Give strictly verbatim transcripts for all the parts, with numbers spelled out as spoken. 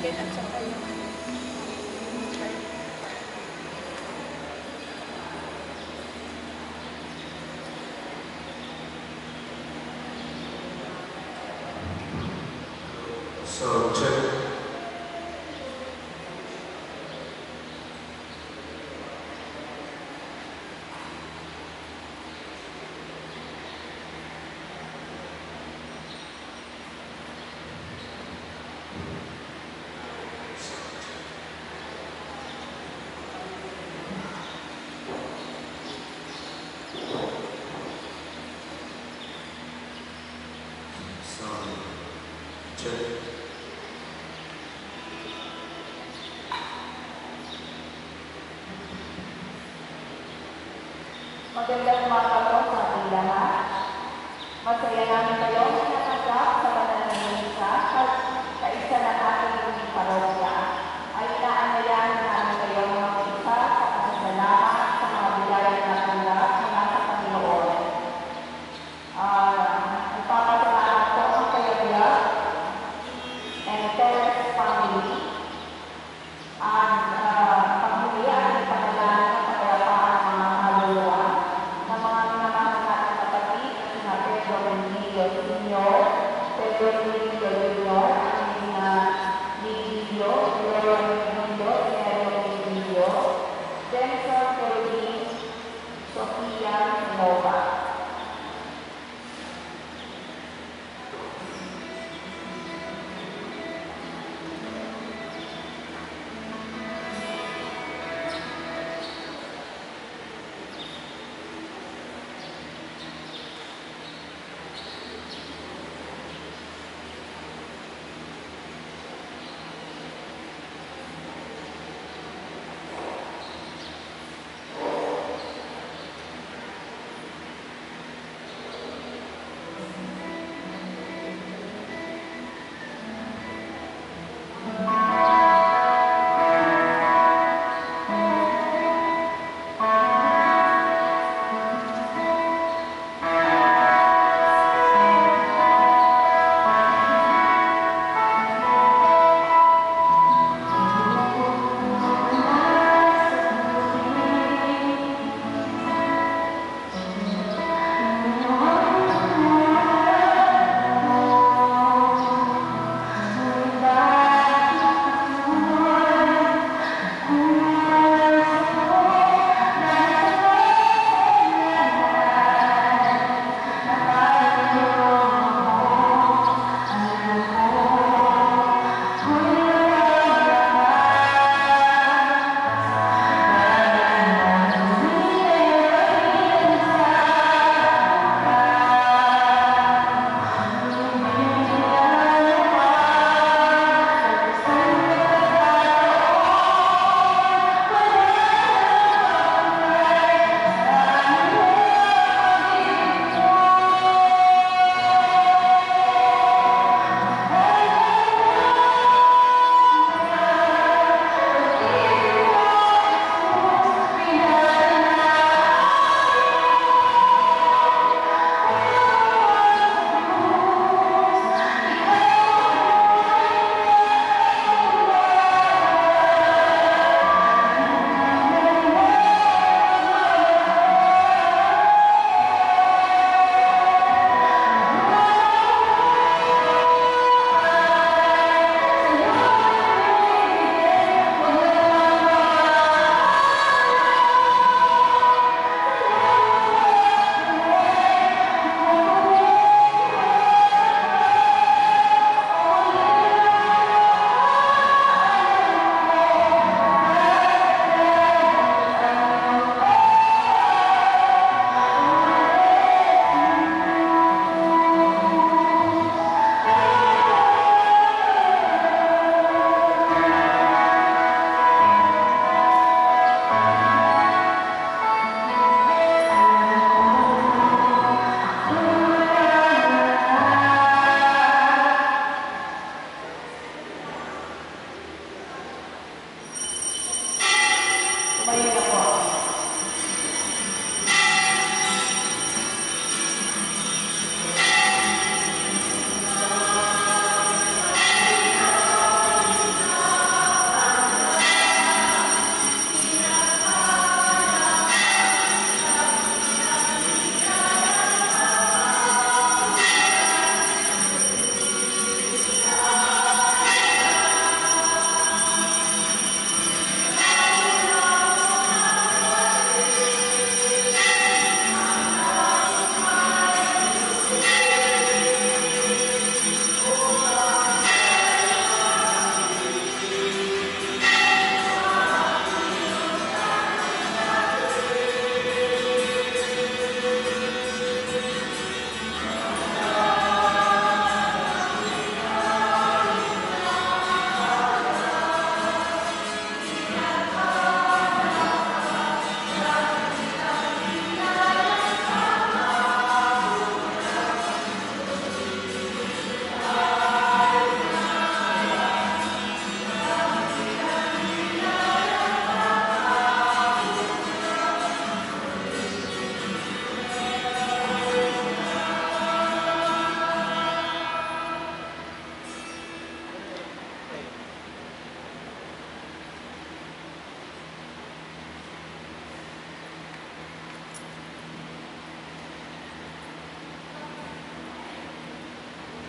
Eden at saka yung So, check. Magandang umaga po sa ating lahat. Masaya namin kayo nakatanggap sa banal na misa at kaisa ng ating parokya. Ay inaanyayahan namin kayo mga isa sa pasasalamat sa mga biyaya na natanggap mula sa Panginoon. Uh, Nagpapasalamat po ang kayo Blood and Teres family at uh, pamilya at ipagdala ng kapayapaan ng mga kaluluwa ng mga minamahal natin kapatid at sina Pedro Benillo, Sinyo,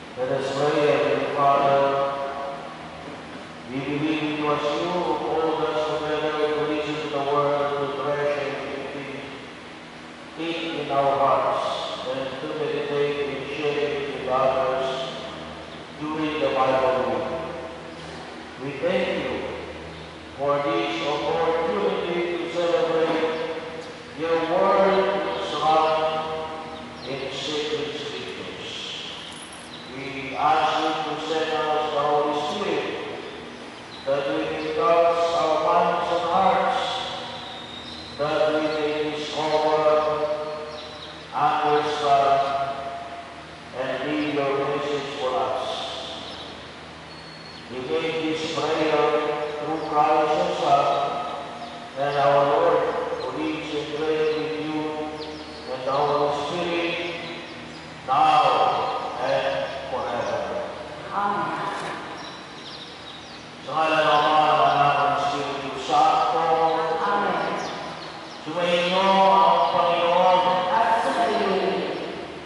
Let us pray, Heavenly Father. We believe it was you who called us together to listen to the word, to treasure it deep in our hearts, and to meditate and share it with others during the Bible week. We thank you for this opportunity to celebrate your word, Son, in sacred scriptures. We ask you to send us the Holy Spirit, that we may touch our minds and hearts, that we may discover, understand, and live your message for us. We make this prayer through Christ your Son, and our Lord, who lives and reigns with you and the Holy Spirit, now and forever. Amen. Sa ngalan ng Ama, ng Anak, ng Espiritu Santo. Amen. Sumainyo ang Panginoon. At sumayin.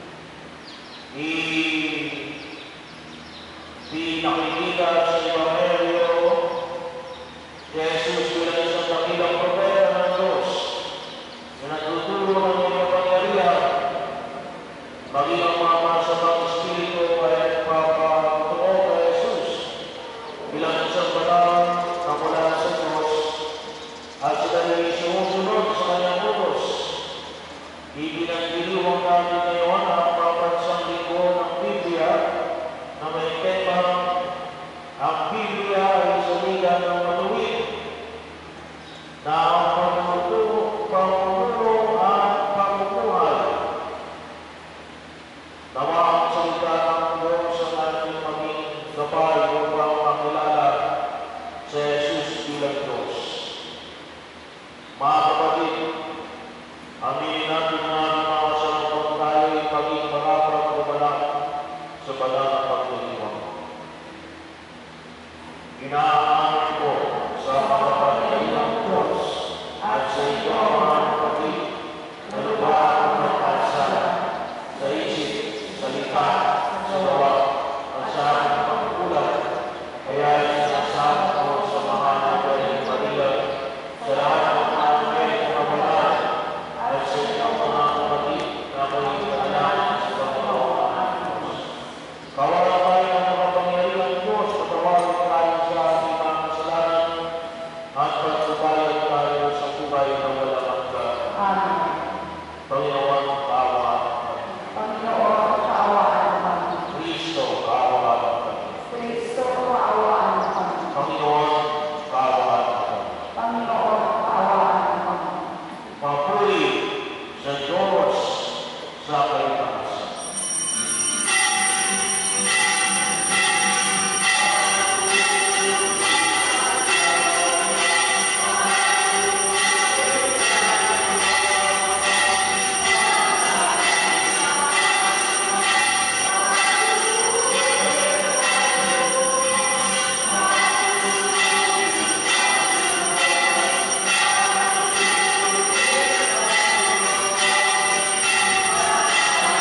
Pinakikita sa Ebanghelyo si Jesus bilang isang dakilang propeta ng Diyos na nagtuturo ng mga kapangyarihan, maging ang mga masamang espiritu ay nagpapatuo kay Jesus bilang isang banal na mula sa Diyos, at sila ay sumusunod sa kanyang utos. Ibinagdiriwang natin ngayon ang papansang linggo ng Biblia na may temang ang Biblia ay saligan ng matuwid na ang pagmuto, pagmuto at pagmuhay. Nawa ang salita ng Diyos sa ating maging gabay upang makilala sa Jesus bilang Diyos. Mga kapatid, aminin natin na mga kasalubong tayo ay maging makapag-umalang sa banal na pagdiriwang. Inaaman ko sa makapangyarihan ng Diyos at sa iyo mga kapatid na lugar ng pagkasala sa isip, salita, sa gawa, at sa aking pagkukulat. Kaya sinasabi ko sa mga nagaling palilag sa lahat ng mga ngayon na banal at sa iyo mga kapatid na ako'y alam sa Panginoon ang Diyos. Kawalan tayo ng makapangyarihan ng Diyos, patawagin tayo sa ating mga kasalanan at pagsubayan tayo sa buhay na walang hanggan. Amen. Panginoon, kaawaan kami. Panginoon, kaawaan kami. Kristo, kaawaan kami. Kristo, kaawaan kami. Panginoon, kaawaan kami. Panginoon, kaawaan kami. Papuri sa Diyos sa kaitaasan. Amen.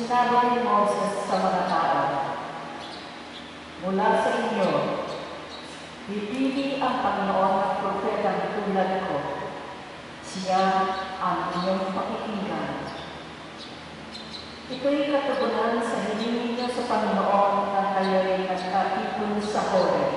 Sinabi ni Moses sa mga tao, mula sa inyo, pipili ang Panginoon ng propetang tulad ko. Siya ang inyong pakikinggan. Ito'y katugunan sa hiningi niyo sa Panginoon na kayo'y nagkatipon sa Horeb.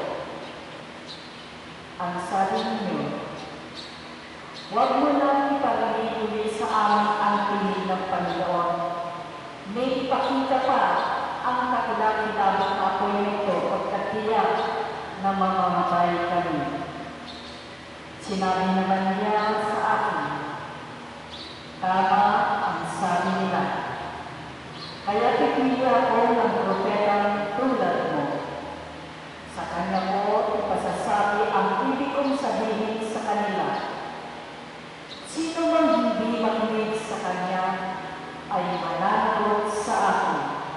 Ang sabi ninyo, huwag mo lang iparinig sa amin ang piling ng Panginoon. May ipakita pa ang kakilakilabot na apoy nito pagkatiyak na mamamatay kami. Sinabi naman niya sa akin, tama ang sabi nila. Kaya pipili ako ng propetang tulad mo. Sa kanya ko ipasasabi ang ibig kong sabihin sa kanila. Sino man hindi makinig sa kanya ay mananagot sa akin.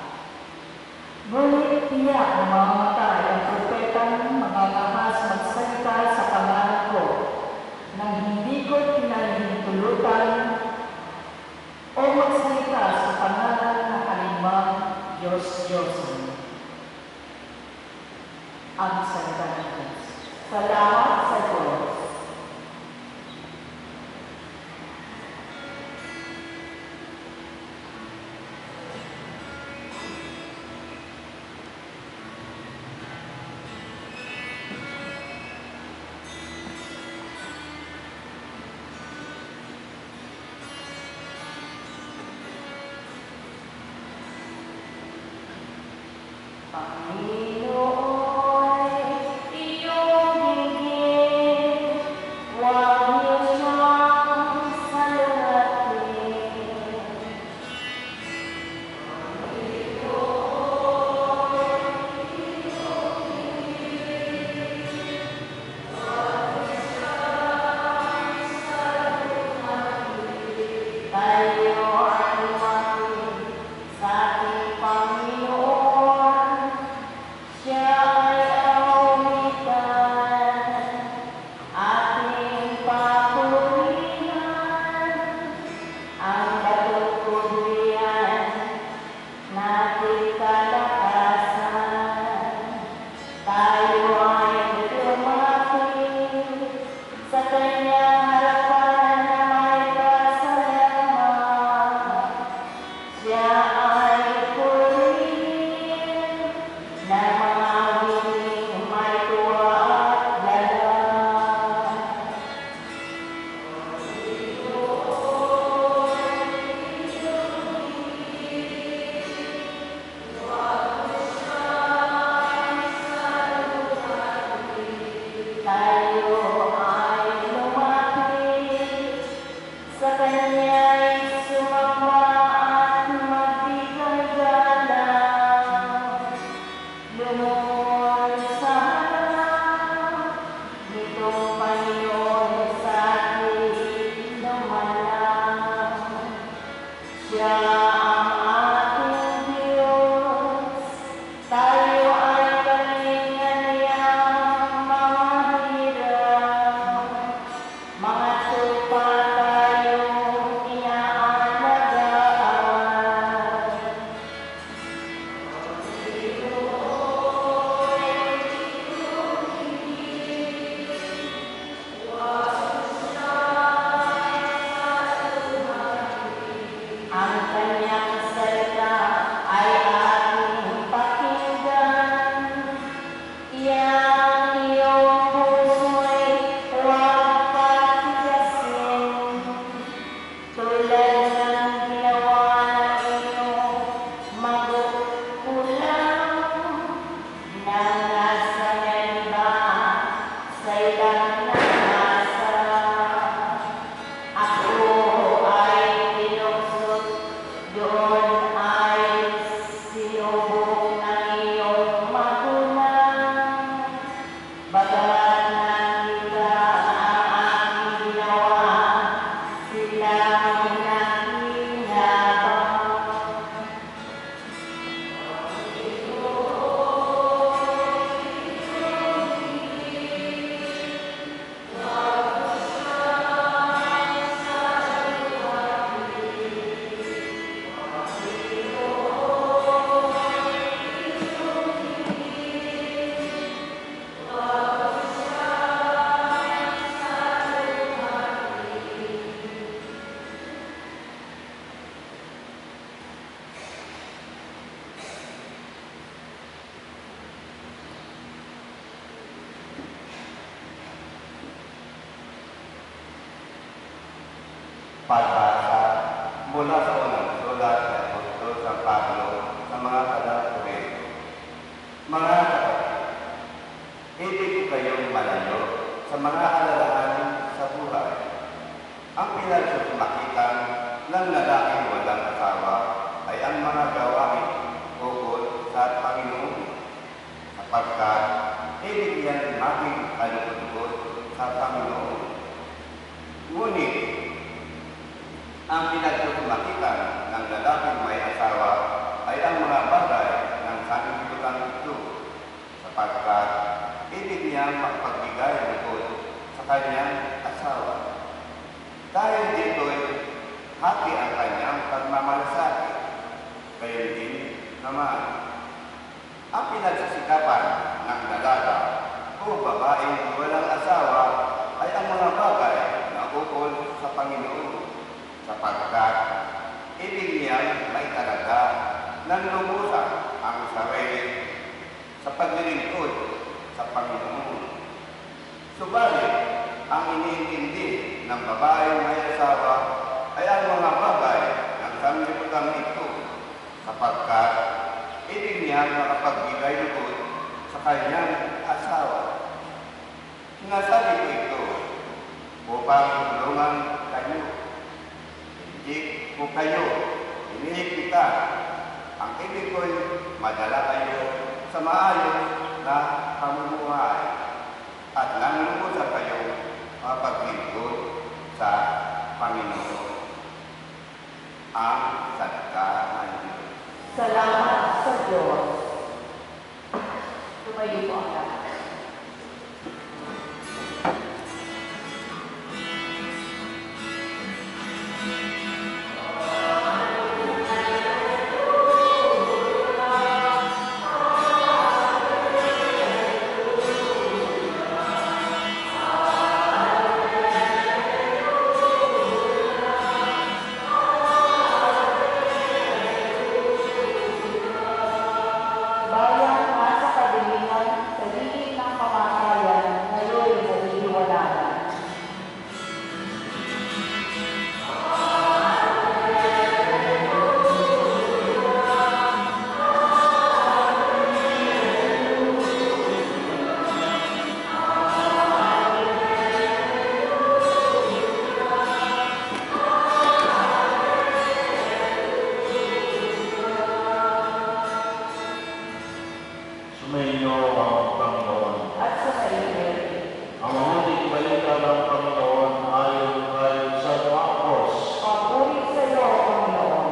Ngunit tiyak na mamamatay ang propetang mga kahas magsalita sa pangalan ko nang hindi ko pinahintulutan o magsalita sa pangalan ng alimang Diyos-Diyosan. Ang salita ng Diyos. Salamat sa Diyos. Panginoon, iyong hingin, huwag niyo siyang salungatin. Panginoon, iyong hingin, huwag niyo siyang salungatin. Tayo ay lumapit sa ating Panginoon. Siya ay awitan, ating papurihan, ang katuturian, nating kalakasan. Tayo ay lumapit sa kanyang harapan na may pasalamat. Siya ay purihin na mga wiling may tuwa at galang. Panginoon, iyong hingin, huwag mo siyang salungatin. Tayo ay lumapit sa kanya'y sumamba at magbigay galang. Lumuhod sa harap nitong Panginoon sa ating lumalang. Siya ang ating Diyos, tayo ay kalingan-niyang mga hirap. Mga tupa tayong inaalagaan. Ang kanyang salita ay ating pakinggan. Iyang iyong puso'y huwag patigasin. Tulad ng ginawa ng iyong magulang nang nasa Meriba sa ilang nasa. Ako ay tinuksot, doon ay sinubok ng iyong magulang. Bagamat nakita ang aking ginawa, sila ang mula sa unang sulat ni Apostol San Pablo sa mga taga-Korinto. Mga kapatid, hindi ko kayong malayo sa mga alalahanin sa buhay. Ang pinagsusumakitan ng lalaking walang asawa ay ang mga gawain ukol sa Panginoon, sapagkat ibig yan maging kalugod sa Panginoon. Ngunit, ang pinagsusumakitan ng lalaking may asawa ay ang mga bagay ng sanlibutan ito, sapagkat ibig niya magpagbigay lugod sa kanyang asawa. Dahil dito'y hati ang kanyang pagmamalasakit, kaya din naman ang pinagsasikapan ng dalaga o babaeng walang asawa ay ang mga bagay na ukol sa Panginoon, sapagkat ibig niya may talaga ng lubusan ang sarili sa paglilingkod sa Panginoon. Subalit, ang iniintindi ng babaeng may asawa ay ang mga bagay ng sanlibutan ito, sapagkat ibig niya makapagbigay lugod sa kanyang asawa. Sinasabi ko ito upang tulungan kayo. Hindi ko kayo inihigpitan. Ang ibig ko'y madala kayo sa maayos na pamumuhay at nanlulubusan kayo mapaglingkod sa Panginoon. Ang salita ng Diyos. Salamat sa Diyos. Tumayo po ang lahat. Bayan nasa kadiliman, sa lilim ng kamatayan, ngayon mo iniwalanan. Sumainyo ang Panginoon. At sa kaibig, Ang mabuting balita ng Panginoon ayon kay San Marcos. papuri sa iyo, Panginoon.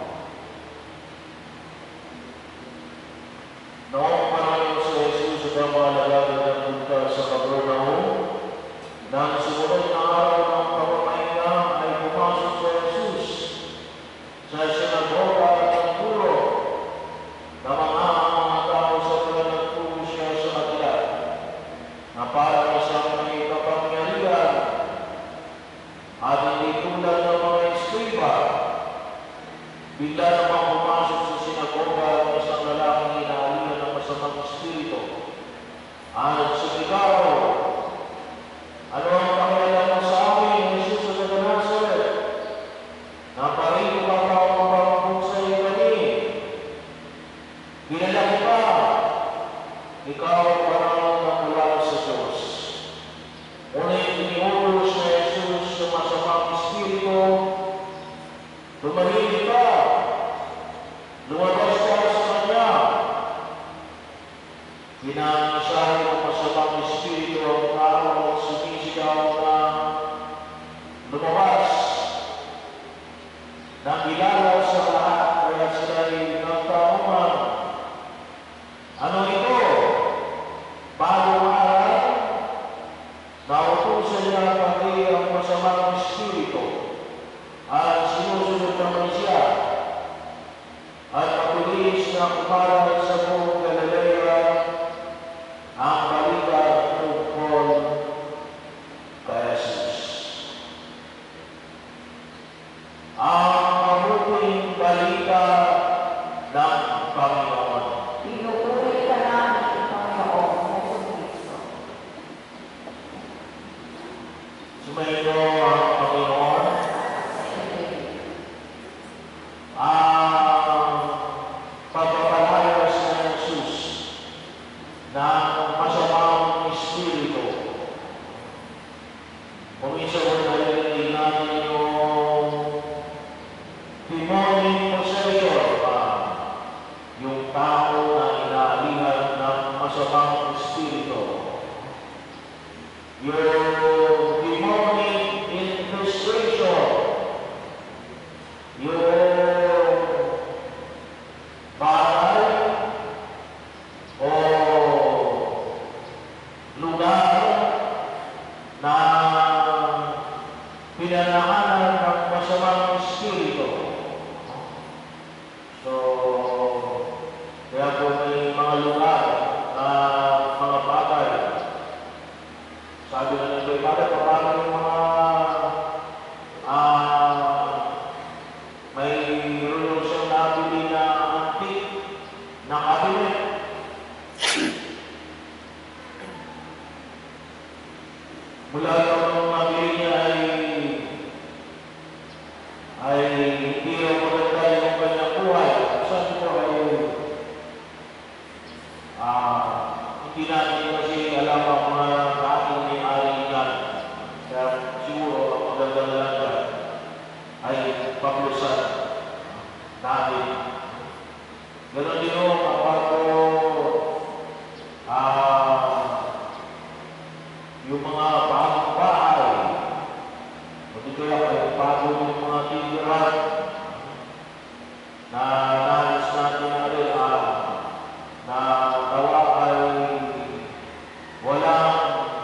Noong panahon si Jesus sa mga lalaki na punta sa Capernaum, nang sumunod na araw ng pamamahinga ay pumasok si Jesus sa sinagoga at nagturo na mga mga tao sa mga nagturo siya sa kanila na para isang may kapangyarihan at hindi tulad ng mga eskriba. Bigla namang pumasok sa sinagoga ang isang lalaking inaalihan ng masamang espiritu at sumigaw, "Ano ang pakialam mo sa amin, Jesus ng Nazaret? Naparito ka pa ang pangkong sa iyo kami. Ginalaki ka, ikaw ang parang na mula sa Diyos." Ngunit iniutos na Jesus sa masamang espiritu, "Tumahimik ka, lumabas ka sa kanya." Pinangasahin ng masamang espiritu ang tao at sumisigaw na lumabas. Nakilala sa lahat kaya sila ay nagtanungan, "Ano ito? Bagong aral?" Nautusan niya pati ang masamang espiritu at sinusunod naman siya ay hindi raw maganda yung kanyang buhay. Sabi ko ay ah, hindi natin kasi alam ang mga dating may-ari na. Kaya siguro ang maganda na lang yan ay paglusan natin. Ganon din o kapag ah, yung mga bagong bahay, o di kaya kayo bago yung mga tiniran na nais natin na rin ah, na gawa ay walang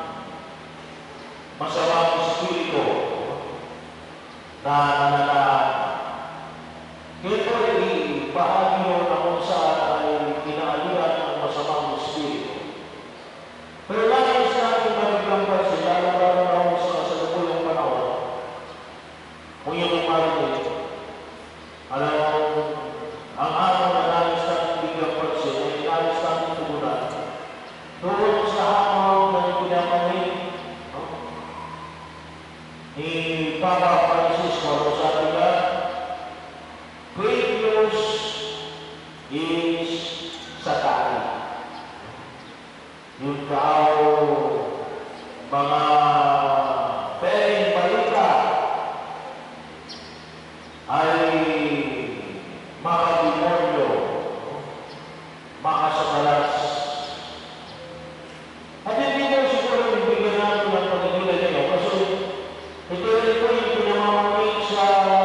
masamang espiritu na nananahan. Ito ay bahagi yun na kung saan ay kinaalihan ng masamang espiritu. Pero nais natin mariglampas sila na parang sa kasalukuyang panahon. Kung yung marinig, alam mo, ang araw na nais natin biglampas sila ay nais natin tugunan. Doon sa araw na pinamanig no? ni Papa Francisco, sabi niya, great news is sa tayo. Yung tao, mga pering balita ay makademonyo, makasakalas. At hindi mo siguro ibigyan natin ang pagigila niyo kasi ito rin po yung pinamamanig sa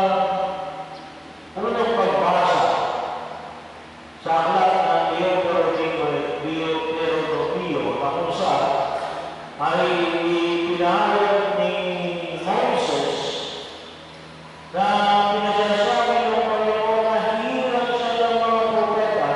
unang pagbasa sa aklat ng Deuteronomio na kung saan ay pinahayag ni Moses na pinasasabi ng Panginoon na hirang siya ng mga propeta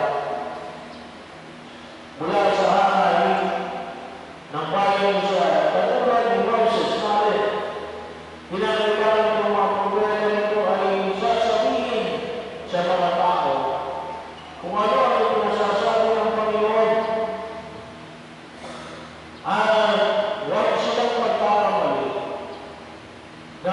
mula sa hanay ng bayan sa katulad ni Moses na rin. Pinagkakaroon ng mga propeta nito ay sasabihin sa mga tao kung ano ang pinasasabi ng Panginoon at huwag silang magkakamali na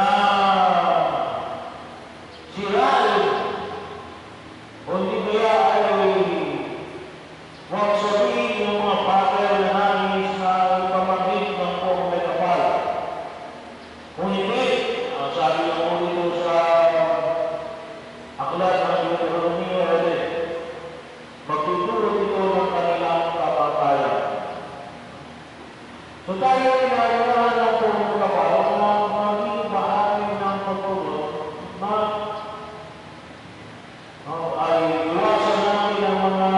sirain o hindi kaya ay huwag sabihin yung mga papel na nangis na ipamagin ng buong may kapal. Kung hindi, ang sabi ng ulo sa aklat ng Deuteronomio ay magtutulot ito ng kanilang kapatayan. So tayo ay naiwanan ng buong kapal na maging bahagi ng pagtulot na oh, ay iwasan natin ang mga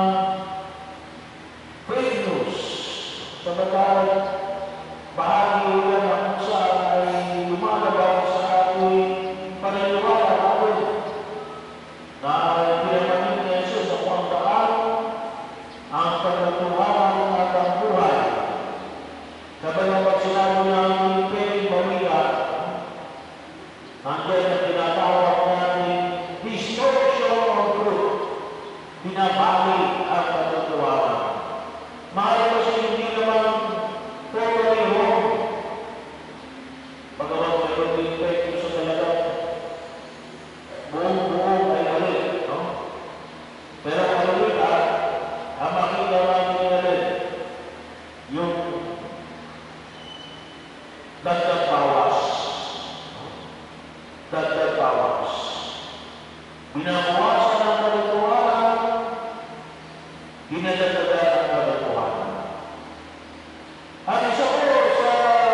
fake news sabagat bahagi yan na kung saan ay lumalabas sa ating paniniwala natin na pinamanig ni Jesus sa pangdaan ang pagkatuhanan at ang buhay. Sabay ang pagsinalo ng pwedeng bawila, nandiyan ang tinatawag natin distortion of truth, binabali ang pagkatuhanan. Mahal kasi hindi naman totally wrong. Pagkawag mayroon din pwede sa talaga buong-buong ay mali. No? Pero kalawita, ang makita namin natin yung dagdag bawas. Dagdag bawas. Binabawasan ang katotohanan, dinadagdagan ang katotohanan. At isa ko sa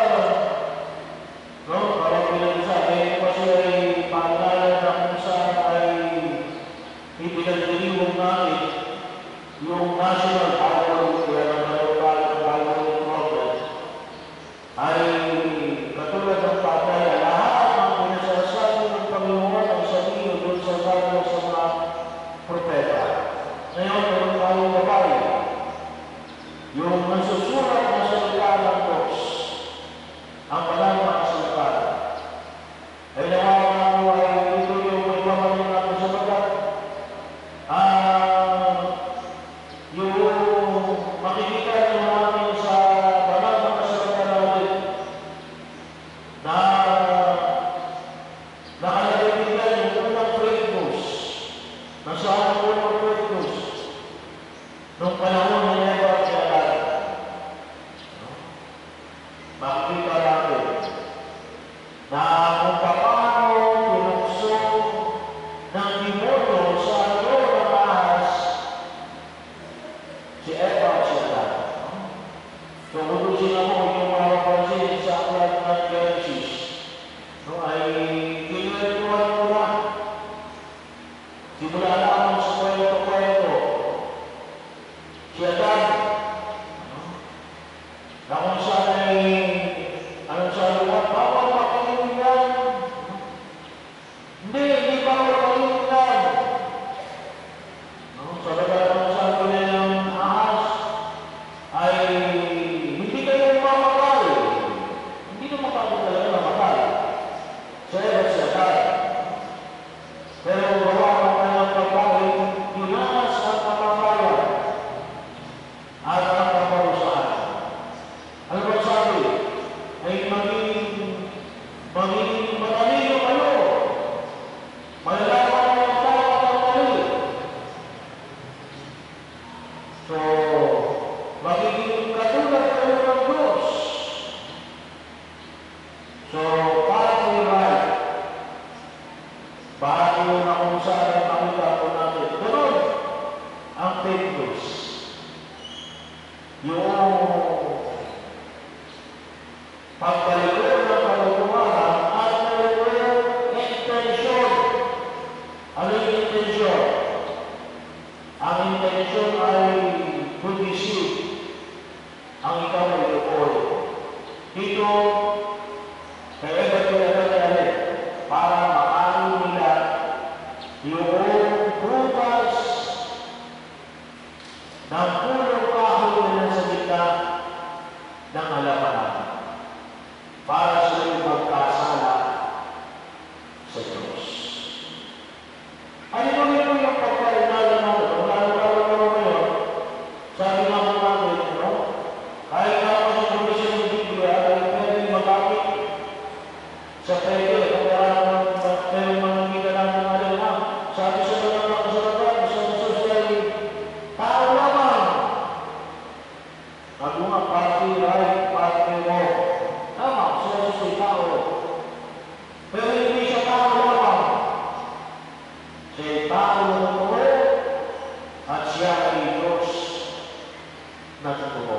no, parang pinagsabi kasi ay pangalan na kung saan ay ipinagdiriwang natin yung National Bible, kaya naman ng Bible Problem, ay katulad ng patay, lahat ng pinasasabi ng Panginoon ang sabihin doon sa Bible sa mga Simula lamang sa kwento-kwento, si Adan, na kung saan ay, anong sabi mo, bawal makinig yan. Hindi, hindi bawal makinig yan. No? Sa lagat ng sabi na ng ahas, ay hindi kayo mamatay. Hindi na mamatay talaga mamatay. Sa iba siya tayo. Pero gawa ng kanyang pagkain, dinanas ang kamatayan at ang kaparusahan. Ano ba sabi? Ay maging, maging matalino kayo. Malalaman ng tao at ang mali. So, magiging katulad kayo ng Diyos. So, partly right. Bago na kung saan ay makita po natin. Ganun ang fake news. Yung pagbalikod ng kalokohan at mayroong intensyon. Ano yung intensyon? Ang intensyon ay to deceive. Ang ikaw ay lukol. Dito, kaya ba pinagkakali para makain nila yung prutas ng pulong kahoy na nasa gitna ng halaman para sila magkasala sa Diyos. Ano ba yun yung pagkainala natin? Kung lalo-lalo naman ngayon, sabi nga po natin, no? Kahit nga pa sa komisyon ng Biblia, ay pwede magkakit sa pwede, kung meron mga kita natin nga rin na, sabi sa mga mga kasalatan, sa Jesus ay tao lamang. Sabi nga, party right, party wrong. Tama, sa Jesus ay tao. Pero hindi siya tao lamang. Siya ay tao na totoo at siya ay Diyos na totoo.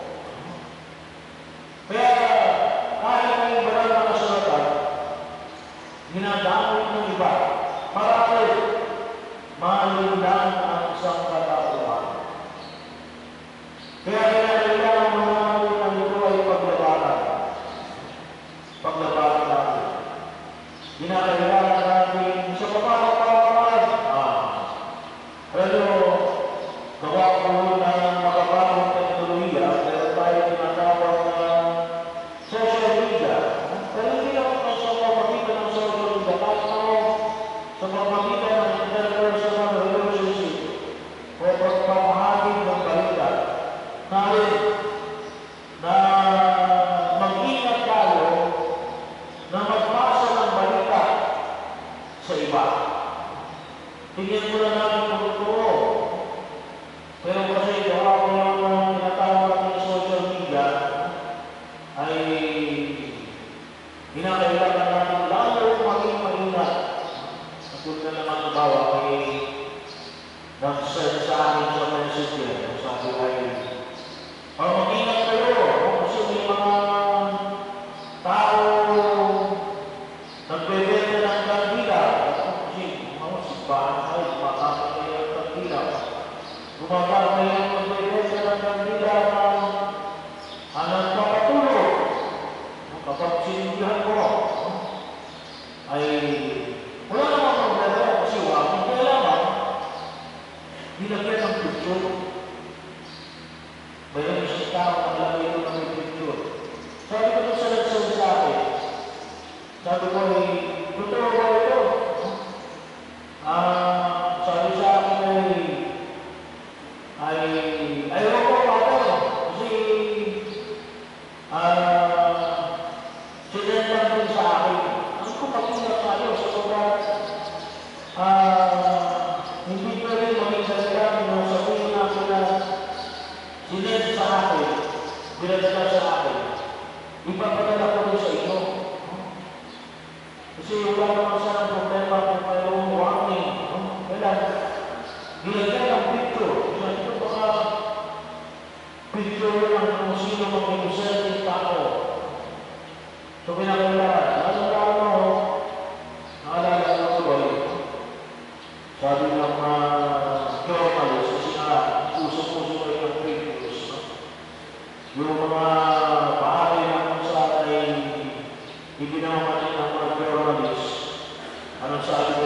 Kaya kahit may banal na kasulatan, ginadamay ng iba para ay malindan ang isang katauhan. Kaya kinakailangan ng mga malindan ito ay paglabanan. Paglabanan natin. Kinakailangan natin sa pagkakapawan. Ah, pero gawa ko ng makapagong teknolohiya, meron tayo tinatawag na social media. Pero hindi ako sa pamamagitan ng social media, kahit ako sa pamamagitan ng interpersonal relationship o pagpapahagi ng balita, narin na mag-ingat tayo na magpasa ng balita sa iba. Tingnan mo na namin kung totoo. Pero kasi gawa ko yung mga tinatawag ng social media ay kinakailangan natin lalo maging maingat. Katulad na naman ang bawa ay nag-send sa amin sa messenger. Sabi ay, oh, mag-ingat kayo kasi may mga tao nagbebenta ng kandila. Kasi mga simbahan ay makamit kayo ng kandila. Gumagamit kayo ng nagbebenta ng kandila ng anong kapatulog. Kapag sinundihan ko, ay wala namang problema kasi wala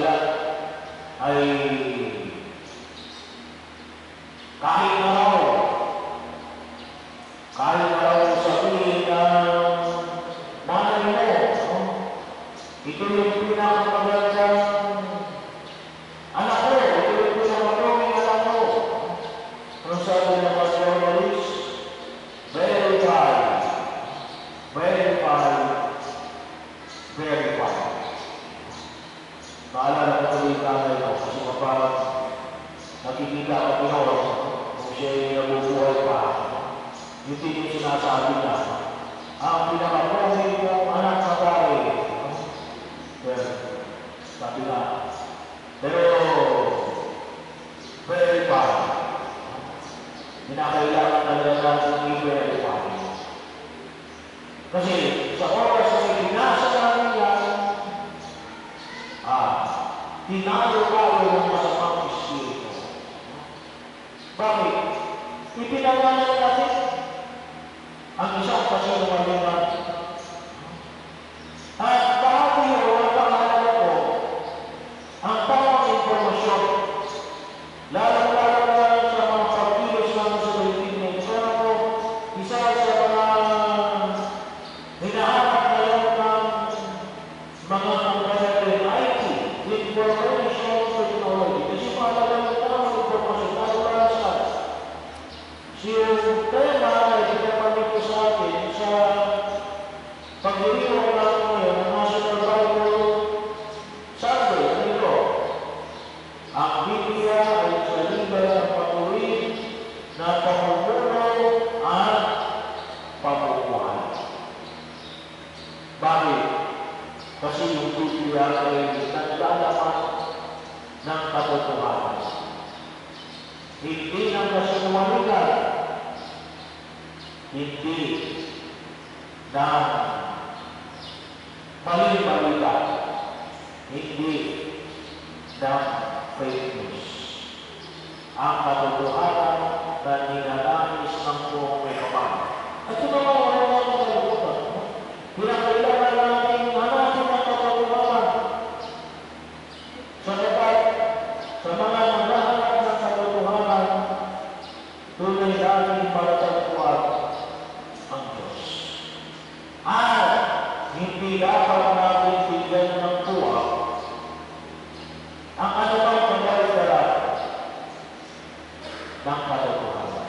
dahilan ay kahit na raw, kahit na raw sabihin ng nanay mo, no? Ito yung pinakamagandang anak ko, ito yung pinakamagandang anak ko. Kung sabi ng mga journalist, verify, verify, verify. Naalala ko tuloy yung nanay ko, kasi kapag nakikita ko Pinoy, kung siya'y nabubuhay pa, yung din yung sinasabi niya, ang pinaka-pongin mong anak na bahay. Well, sabi nga, pero, verify. Hinakailangan talaga natin i-verify. Kasi sa oras na pinasa namin yan, ah, tinalo tayo ng masamang espiritu. Bakit? Ipinangalan natin ang isang kasinungaling natin. At bahagi o ang pangalan ko, ang tamang informasyon, lalong-lalo na sa mga pagkilos namin sa daigdig na ito. Ako, isa sa mga hinahanap ngayon ng mga computer I T, information technology. Kasi mahalaga yung tamang informasyon, lalo-lalo sa yung tema ay pinapamit ko sa akin sa pag-iriwang natin ngayon ng National Bible Sunday. Ano ito? Ang Biblia ay sa liba ng patuloy na pamumuno at pamumuhan. Bakit? Kasi yung Biblia ay naglalaman ng katotohanan. Hindi ng kasinungalingan, hindi ng maling balita, hindi ng fake news. Ang katotohanan na ninanais ng buong may kapal. At ito naman wala na ang kalimutan. Pinakailangan natin hanapin ang katotohanan. Sabagat sa mga naghahanap ng katotohanan, tunay natin palatagpuan ang Diyos. At hindi dapat natin bigyan ng tuwa ang anumang pagdadala ng katotohanan.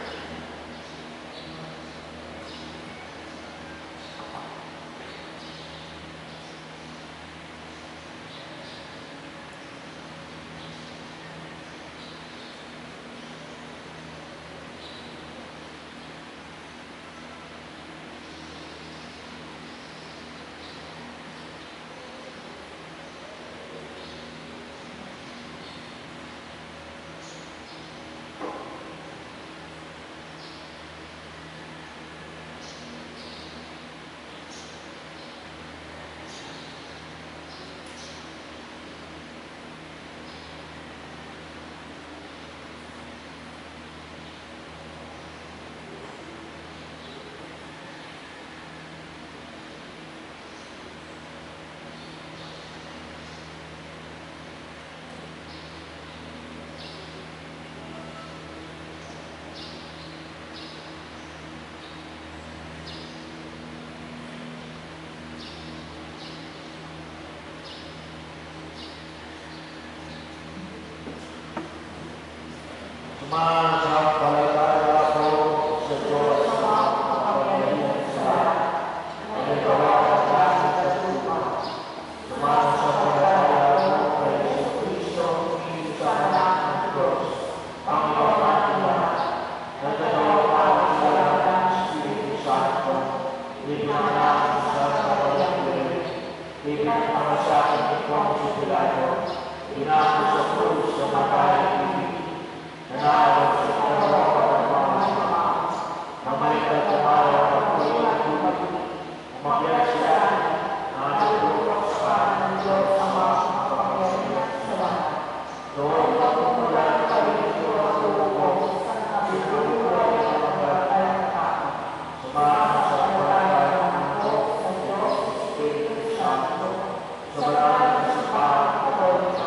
Sumasampalataya ako sa Diyos na makapangyarihan sa lahat. Ang gawa ng langit at lupa. Sumasampalataya ako kay Jesucristo, Hilig sa anak ng Diyos, Panginoon natin lahat. Nagkakaroon sa lahat ng Espiritu Santo, ibinangalan sa kapaligiran, ibinangalan ni Poncio Pilato, pinako sa krus sa matay at ibig. Nanalo sa karawakan ng mga sama, namalikat sa araw at tuloy at tuloy, umakyat siya, natutulog sa kanan ng Diyos Ama makapangyarihan sa lahat. Doon magmumulan kayo ito ang tubo, sinubuhay ang mga ay tao. Sumasampalataya ako sa Diyos, Espiritu Santo, sa maraming sa pangkatawin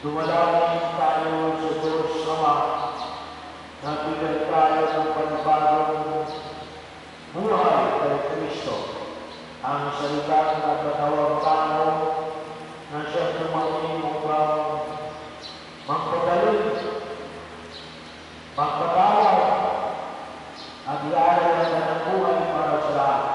Dumalangin tayo sa Diyos Ama, nagbigay tayo ng panibagong buhay kay Kristo, ang salitang nagkatawang tao na siya tumating upang magpagaling, magpatawad, at iaalay ng buhay para sa lahat.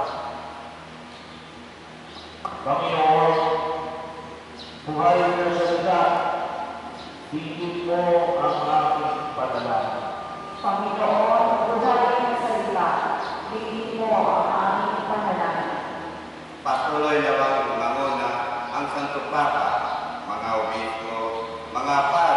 Panginoon, buhay na salita, higit mo ang aking panalangin. Panginoon, buhay ng salita, higit mo ang aming panalangin. Patuloy nawang manguna ang Santo Papa, mga obispo, mga pari,